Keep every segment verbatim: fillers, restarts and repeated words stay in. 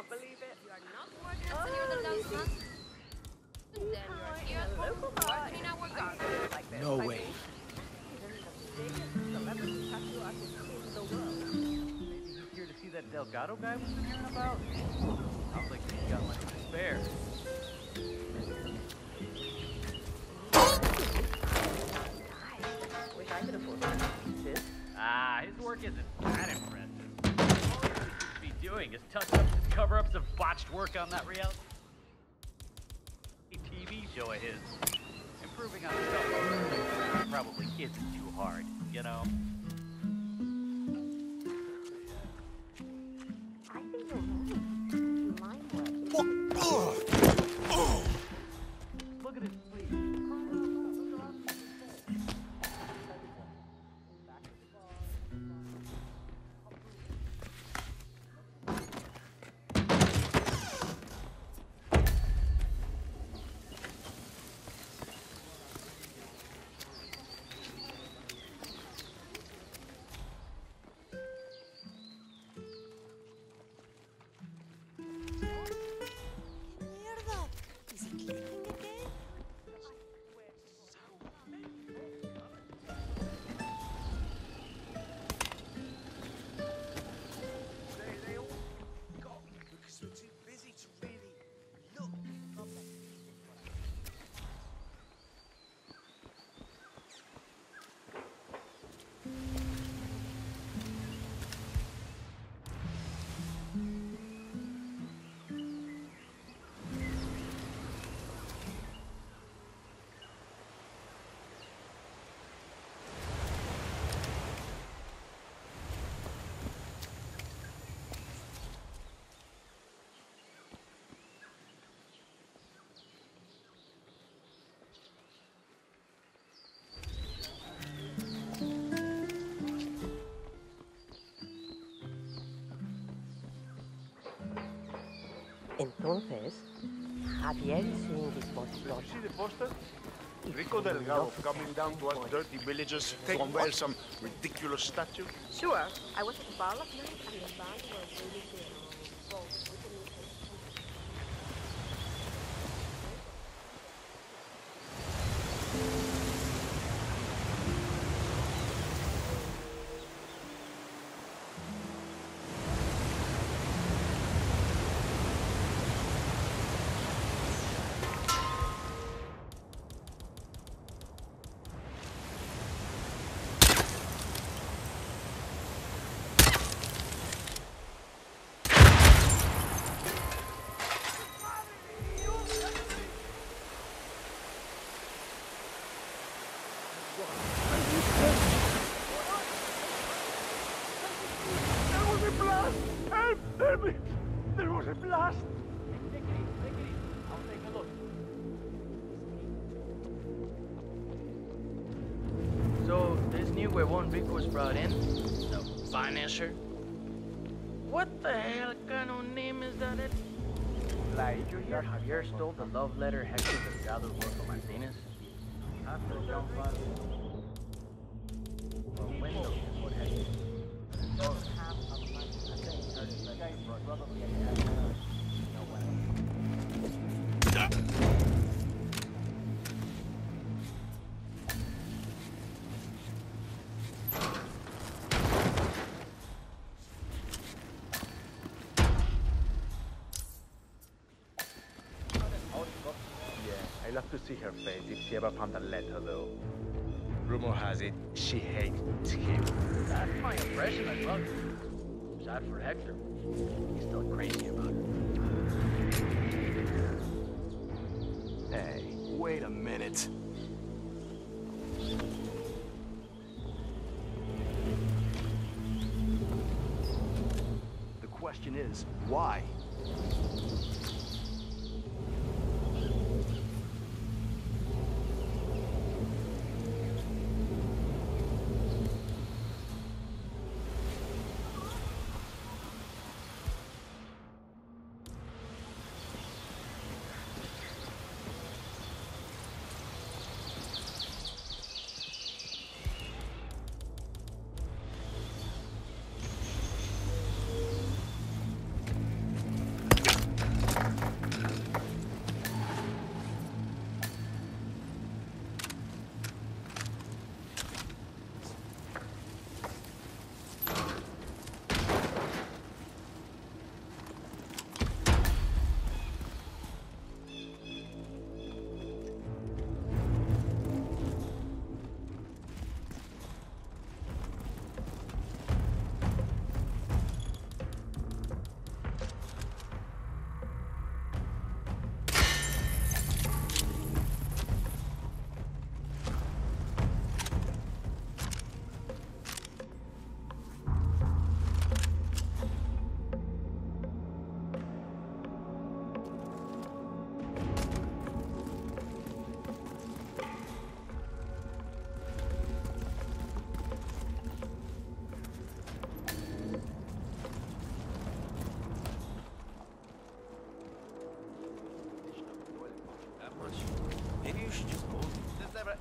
believe it. You are not working at Señor del Dos, huh? Then you are here at home working in our garden. Like this. No I way. mean, he's the biggest celebrity tattoo artist in the world. Maybe he's here to see that Delgado guy we've been hearing about? Sounds like he's got money to spare. Nice. Wish I could afford one. Sis? Ah, his work isn't that impressive. All he really seems to be doing is touch ups and cover ups of botched work on that reality T V show of his. Improving on himself probably isn't too hard, you know? I think you're right. Mind work. Look at his sleeve. Mierda! Is he clicking again? They all got me because we're too busy to really look. Entonces, Javier seeing this Barcelona. See the poster? Rico Delgado coming down to us dirty villagers from where some ridiculous statue. Sure. I was at the bar last night and the band was really good. Both with the music. There was a blast! Help! Help me! There was a blast! Take it easy, take it easy. I'll take a look. So, this new huevon Rico was brought in, the financier. What the hell kind of name is that? It? Like, you hear Javier stole the love letter Hector Delgado wrote for Martinez? After John Father. Well, window is what Hector. So, half of the money, I think, started like probably a half no way. Yeah, I'd love to see her face if she ever found the letter, though. Rumor has it, she hates him. That's my impression as well. Sad for Hector. He's still crazy about her. Hey, wait a minute. The question is, why?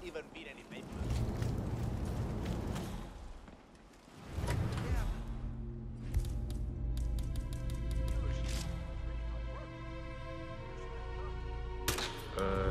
even beat any paper. Uh...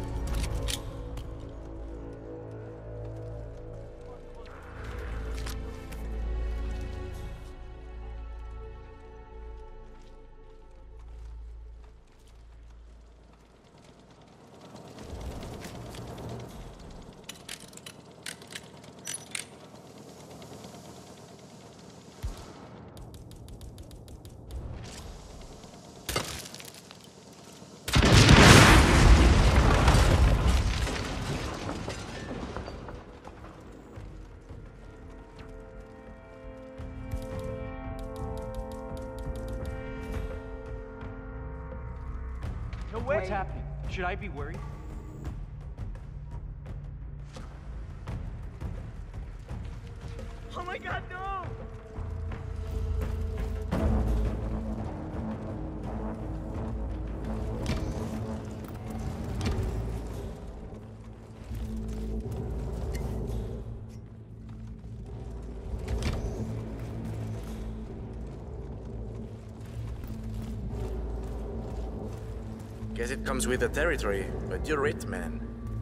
What's happening? Should I be worried? Oh my god, no! Guess it comes with the territory, but you're it, man.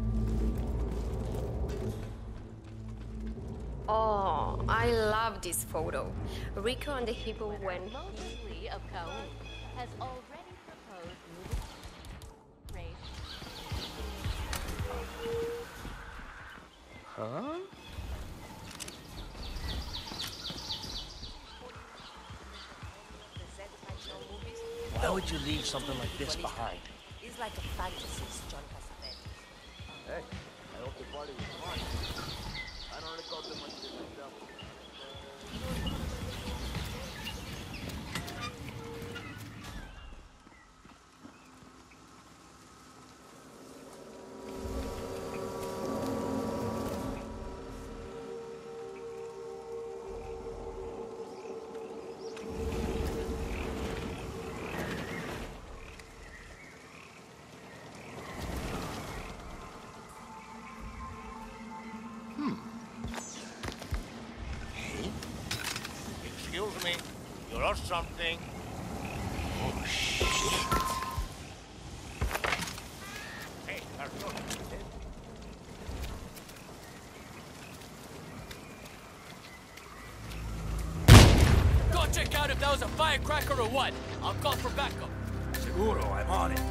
Oh, I love this photo. Rico and the hippo went. Mosley of Kaun has already proposed moving race. Huh? Why would you leave something like this behind? It's like a fantasy, John Cassavetes. Hey, I hope the party was fun. I don't recall too much of it myself. Excuse me, you lost something. Oh, shit. Hey, Arthur. Go check out if that was a firecracker or what. I'll call for backup. Seguro, I'm on it.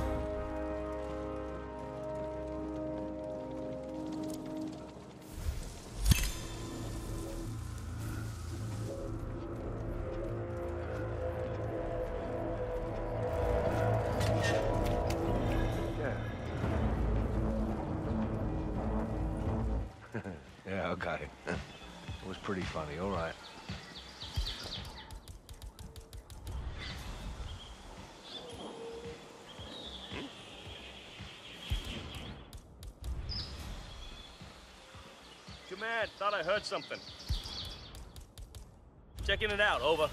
Yeah, okay. It was pretty funny, all right. Command, thought I heard something. Checking it out, over.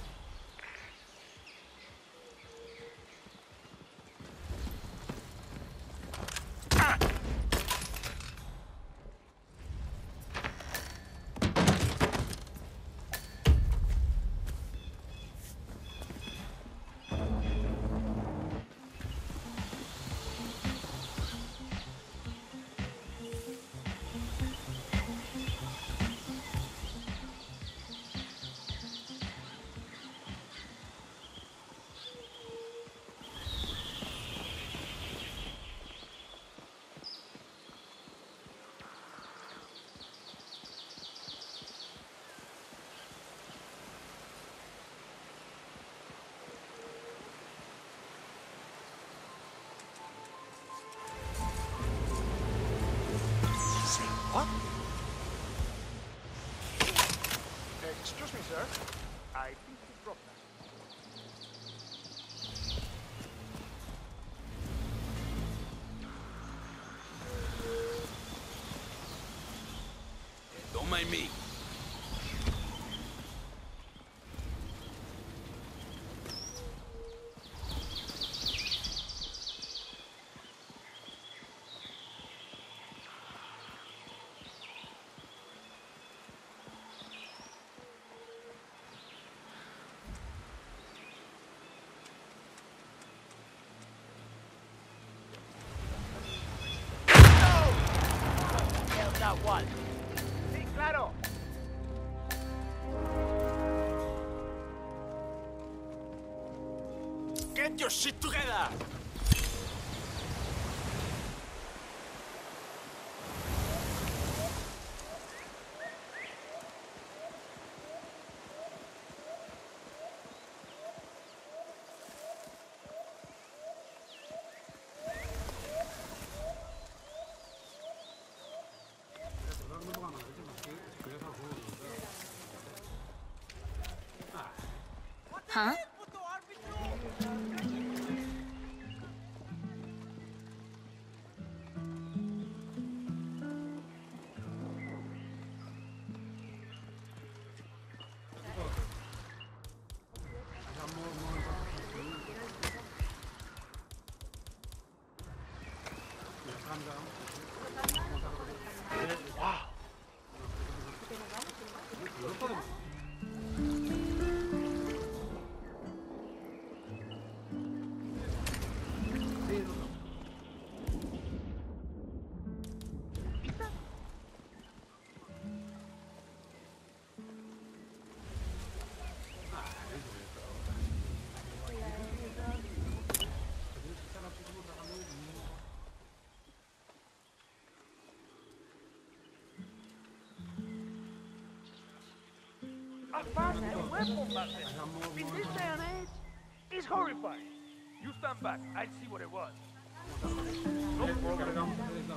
What? Excuse me, sir. I think you dropped that. Don't mind me. that was. Sí, claro. Get your shit together! Huh? A fast weapon back then. In this day and age, it's horrifying. You stand back. I'll see what it was. No problem.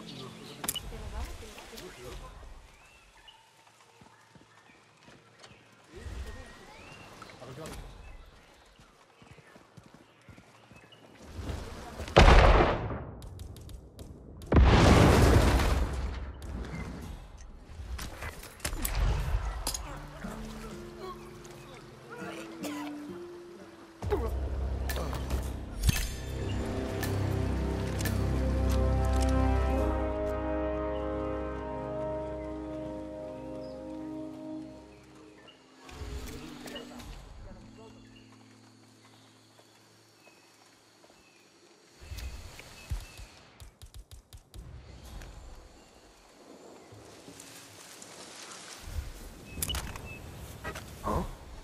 Huh?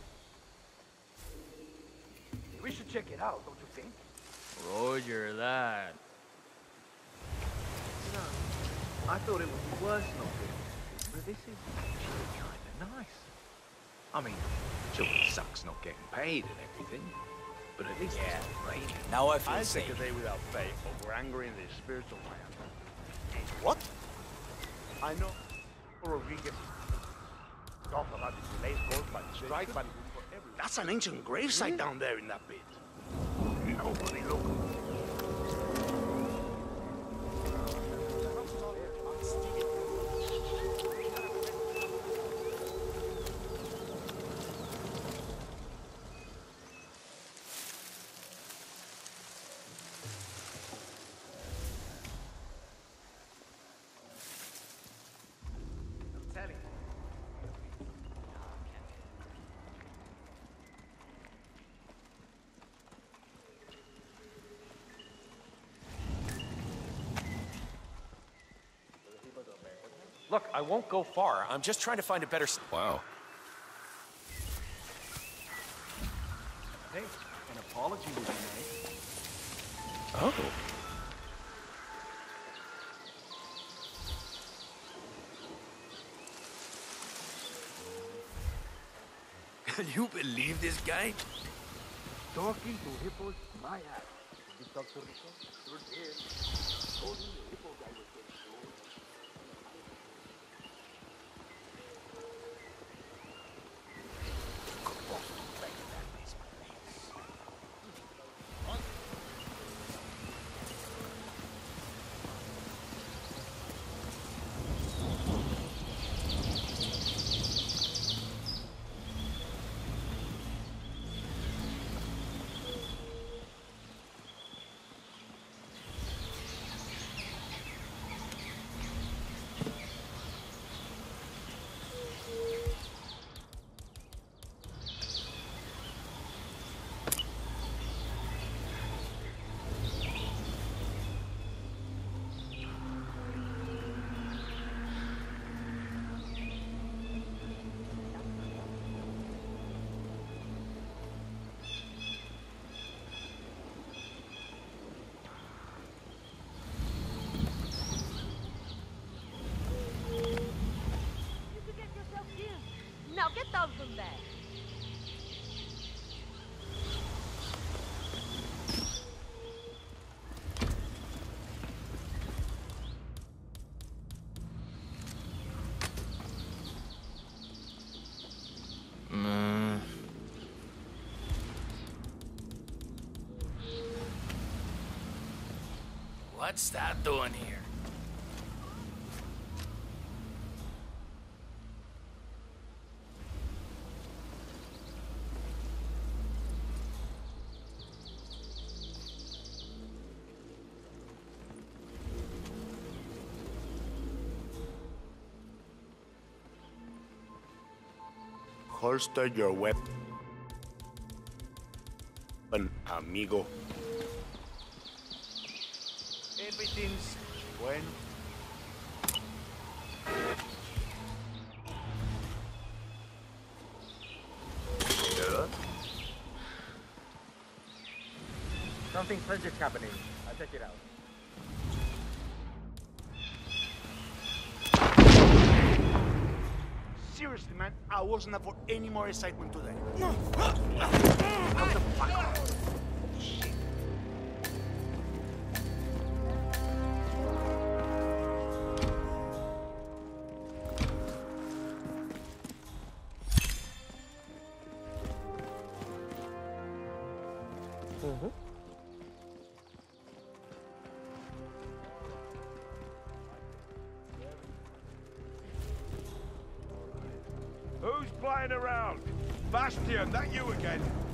We should check it out, don't you think? Roger that. You know, I thought it would be worse not being, but this is actually kind of nice. I mean, sure, it sucks not getting paid and everything, but at least Yeah. it's not raining. Now I feel I'll safe. take a day without pay over angering the spiritual man. What? I know Rodriguez talk about the delays caused by the strike, but for everyone. That's an ancient gravesite down there in that pit. Nobody look. Look, I won't go far. I'm just trying to find a better... s- Wow. Hey, an apology would be nice. Oh. Can you believe this guy? Talking to hippos, my ass. Did you talk to Rico? Sure did. Told him the hippo guy was getting old. What's that doing here? Holster your weapon, amigo. Everything's bueno. Yeah? Something tragic happening. I'll check it out. Seriously, man, I wasn't up for any more excitement today. Shit. Mm-hmm. Who's playing around? Bastion, that you again?